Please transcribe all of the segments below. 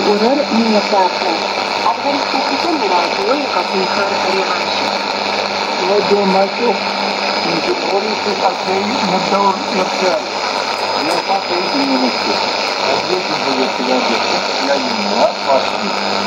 урар неплатно. Административный радио и Катинхар Реванши. ودوماتو ورث أسيء مدور إرسال لا تقي من المسجد أدرك الفجر لا يمنع فاشل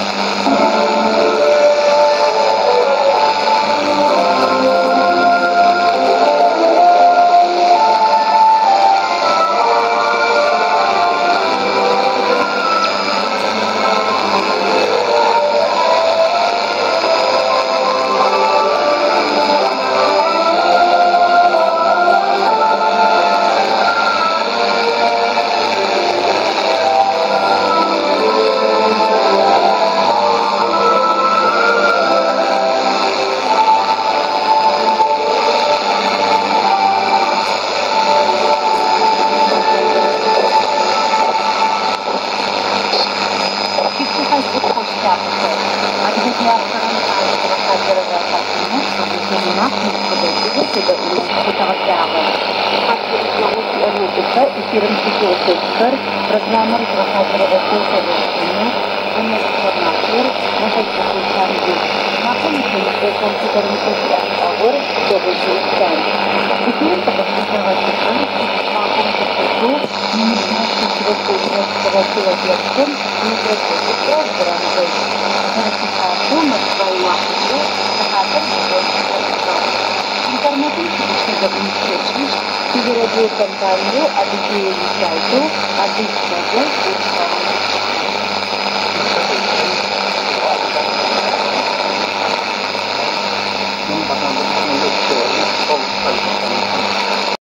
программа разрабатывается соглашение, информацию, напомните, что компьютерный разговор добрый день. Теперь подготовить компанию объединить сайту, объединить